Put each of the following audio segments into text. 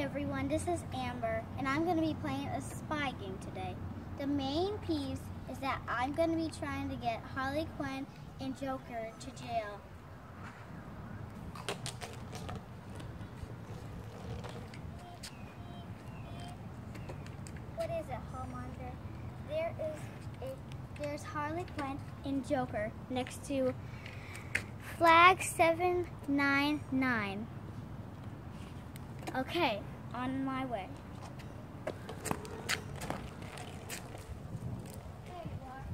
everyone, this is Amber, and I'm going to be playing a spy game today. The main piece is that I'm going to be trying to get Harley Quinn and Joker to jail. What is it, Hallmonder? There's Harley Quinn and Joker next to flag 799. Okay, on my way. There you are.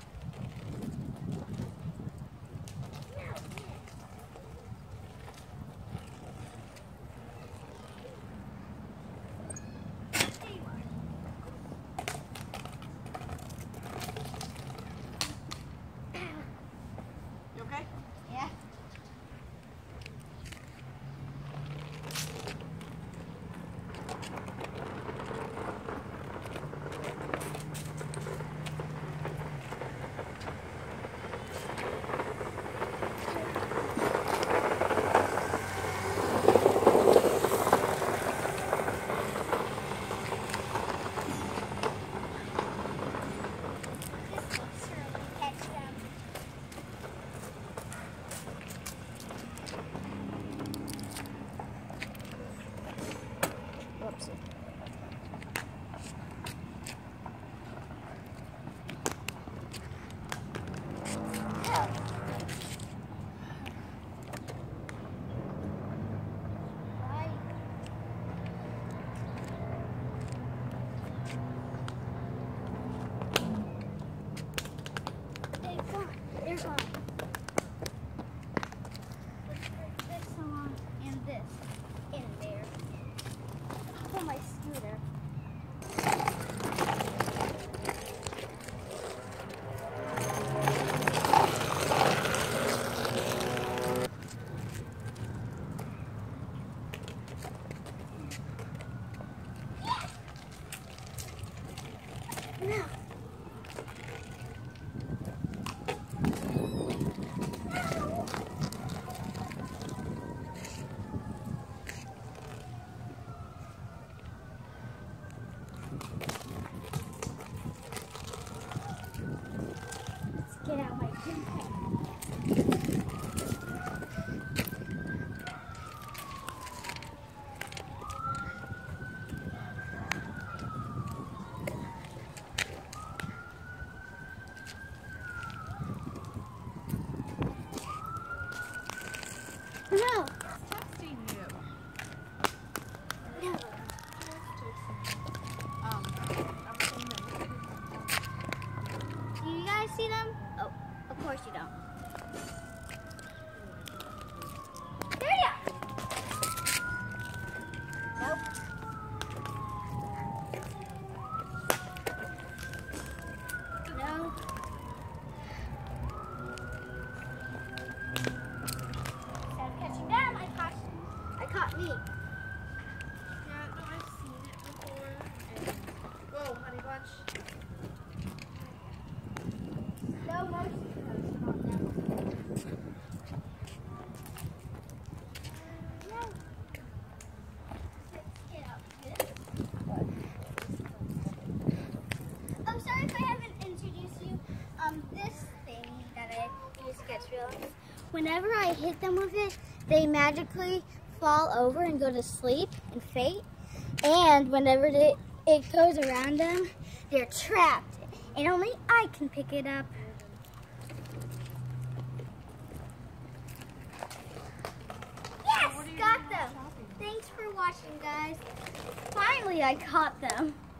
There you are. You okay? Yeah. Whoopsie. They're gone. Let's put this on and this in there. For my scooter. No. Get out my pin. No. Texting you. No. Do you guys see them? Oh, of course you don't. There you are. Nope. No. Instead of catching them, I caught me. Yeah, no, I've seen it before. Whoa, honey bunch. No mercy. I'm sorry if I haven't introduced you. This thing that I use to catch feelings. Whenever I hit them with it, they magically fall over and go to sleep and faint. And whenever it goes around them, they're trapped. And only I can pick it up. Yes, got them. Thanks for watching, guys. Finally, I caught them.